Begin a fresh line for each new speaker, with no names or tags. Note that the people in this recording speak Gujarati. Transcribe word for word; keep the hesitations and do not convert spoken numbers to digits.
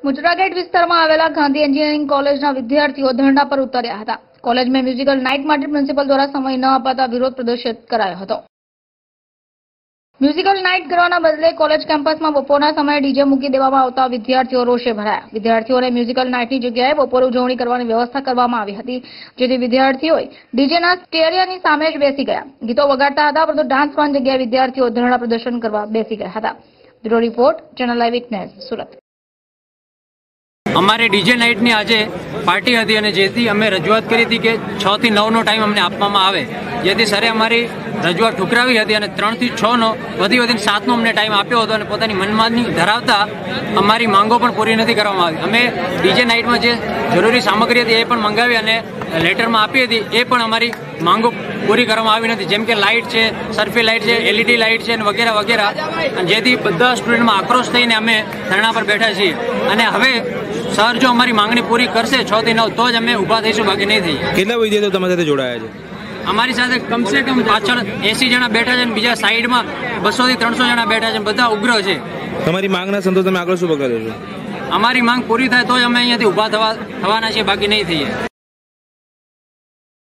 મુજરા ગેટ વિસ્તારમાં આવેલા ગાંધી એન્જિનિયરિંગ કોલેજના વિદ્યાર્થીઓ ધરણા પર ઉતર્યા હતા। કોલેજમાં મ્યુઝિકલ નાઇટ માટે પ્રિન્સિપલ દ્વારા સમય ન અપાતા વિરોધ પ્રદર્શિત કરાયો હતો। મ્યુઝિકલ નાઇટ કરવાના બદલે કોલેજ કેમ્પસમાં બપોરના સમયે ડીજે મૂકી દેવામાં આવતા વિદ્યાર્થીઓ રોષે ભરાયા। વિદ્યાર્થીઓને મ્યુઝિકલ નાઇટની જગ્યાએ બપોરે ઉજવણી કરવાની વ્યવસ્થા કરવામાં આવી હતી, જેથી વિદ્યાર્થીઓએ ડીજેના સ્ટેરિયાની સામે જ બેસી ગયા। ગીતો વગાડતા હતા, પરંતુ ડાન્સ કરવાની જગ્યાએ વિદ્યાર્થીઓ ધરણા પ્રદર્શન કરવા બેસી ગયા હતા। Bureau report, channel live witness, Surat.
અમારે ડીજે નાઇટની આજે પાર્ટી હતી અને જેથી અમે રજૂઆત કરી હતી કે છ થી નવ નો ટાઈમ અમને આપવામાં આવે, જેથી સરે અમારી રજૂઆત ઠુકરાવી હતી અને ત્રણ થી છ નો વધી વધીને સાત નો અમને ટાઈમ આપ્યો હતો અને પોતાની મનમાની ધરાવતા અમારી માંગો પણ પૂરી નથી કરવામાં આવી। અમે ડીજે નાઇટમાં જે જરૂરી સામગ્રી હતી એ પણ મંગાવી અને લેટરમાં આપી હતી, એ પણ અમારી માંગો પૂરી કરવામાં આવી નથી, જેમ કે લાઇટ છે, સરફી લાઇટ છે, એલઈડી લાઇટ છે અને વગેરે વગેરે, જેથી બધા સ્ટુડન્ટમાં આક્રોશ થઈને અમે ધરણા પર બેઠા છીએ। અને હવે સર જો અમારી માંગણી પૂરી કરશે છ થી નવ તો જ અમે ઊભા થઈશું, બાકી નહીં થઈએ।
કેટલા વિદ્યાર્થીઓ તમારી સાથે જોડાયા છે?
અમારી સાથે કમસે કમ પાછળ એસી જણા બેઠા છે અને બીજા સાઈડમાં બસો થી ત્રણસો જણા બેઠા છે, બધા ઉગ્ર છે।
તમારી માંગના સંતોષ તમે આગળ શું પકડો છો?
અમારી માંગ પૂરી થાય તો જ અમે અહીંયાથી ઊભા થવા થવાના છીએ, બાકી નહીં થઈએ।